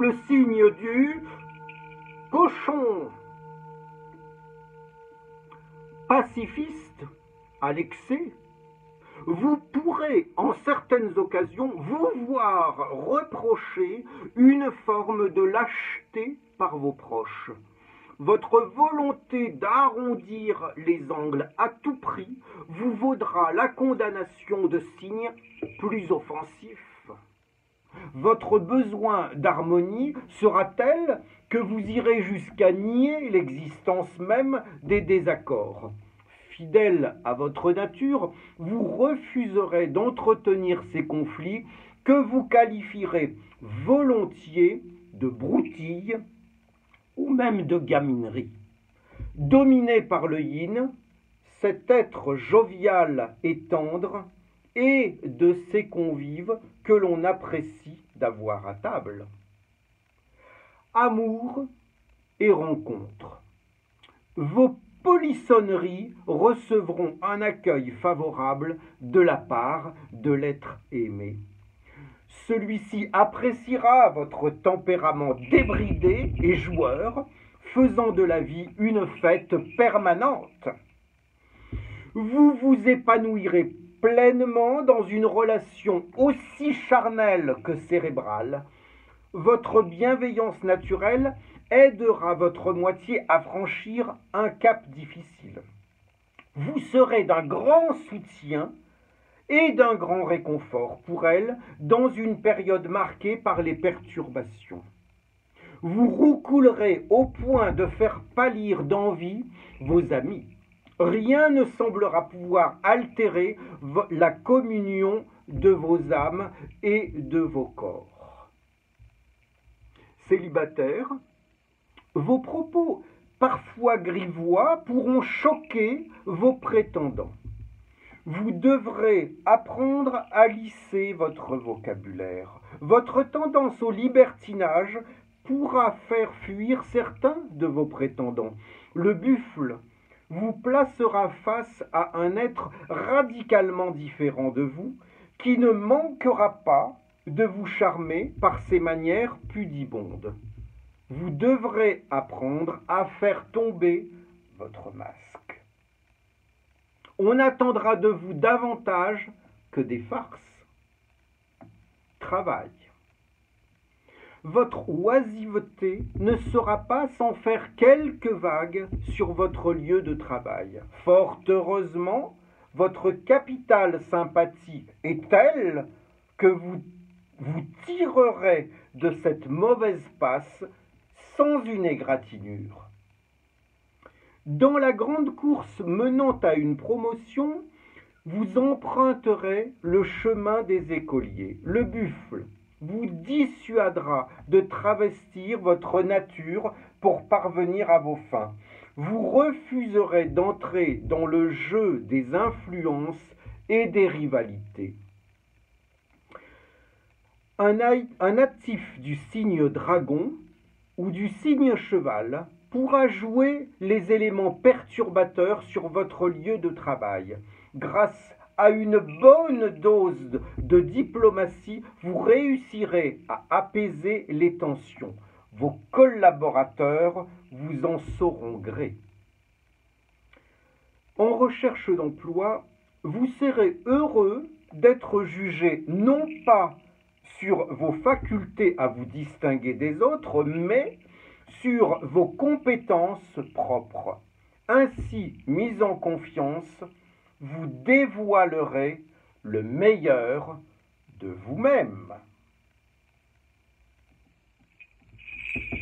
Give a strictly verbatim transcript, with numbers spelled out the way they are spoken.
le signe du cochon. Pacifiste à l'excès, vous pourrez en certaines occasions vous voir reprocher une forme de lâcheté par vos proches. Votre volonté d'arrondir les angles à tout prix vous vaudra la condamnation de signes plus offensifs. Votre besoin d'harmonie sera tel que vous irez jusqu'à nier l'existence même des désaccords. Fidèle à votre nature, vous refuserez d'entretenir ces conflits que vous qualifierez volontiers de broutilles ou même de gaminerie. Dominé par le yin, cet être jovial et tendre est de ces convives que l'on apprécie d'avoir à table. Amour et rencontre. Vos polissonneries recevront un accueil favorable de la part de l'être aimé. Celui-ci appréciera votre tempérament débridé et joueur, faisant de la vie une fête permanente. Vous vous épanouirez pleinement dans une relation aussi charnelle que cérébrale. Votre bienveillance naturelle aidera votre moitié à franchir un cap difficile. Vous serez d'un grand soutien et d'un grand réconfort pour elle dans une période marquée par les perturbations. Vous roucoulerez au point de faire pâlir d'envie vos amis. Rien ne semblera pouvoir altérer la communion de vos âmes et de vos corps. Célibataire, vos propos parfois grivois pourront choquer vos prétendants. Vous devrez apprendre à lisser votre vocabulaire. Votre tendance au libertinage pourra faire fuir certains de vos prétendants. Le buffle vous placera face à un être radicalement différent de vous, qui ne manquera pas de vous charmer par ses manières pudibondes. Vous devrez apprendre à faire tomber votre masque. On attendra de vous davantage que des farces. Travail. Votre oisiveté ne sera pas sans faire quelques vagues sur votre lieu de travail. Fort heureusement, votre capital sympathie est tel que vous vous tirerez de cette mauvaise passe sans une égratignure. Dans la grande course menant à une promotion, vous emprunterez le chemin des écoliers. Le buffle vous dissuadera de travestir votre nature pour parvenir à vos fins. Vous refuserez d'entrer dans le jeu des influences et des rivalités. Un, un natif du signe dragon ou du signe cheval pourra jouer les éléments perturbateurs sur votre lieu de travail. Grâce à une bonne dose de diplomatie, vous réussirez à apaiser les tensions. Vos collaborateurs vous en sauront gré. En recherche d'emploi, vous serez heureux d'être jugé non pas sur vos facultés à vous distinguer des autres, mais sur vos compétences propres. Ainsi, mis en confiance, vous dévoilerez le meilleur de vous-même.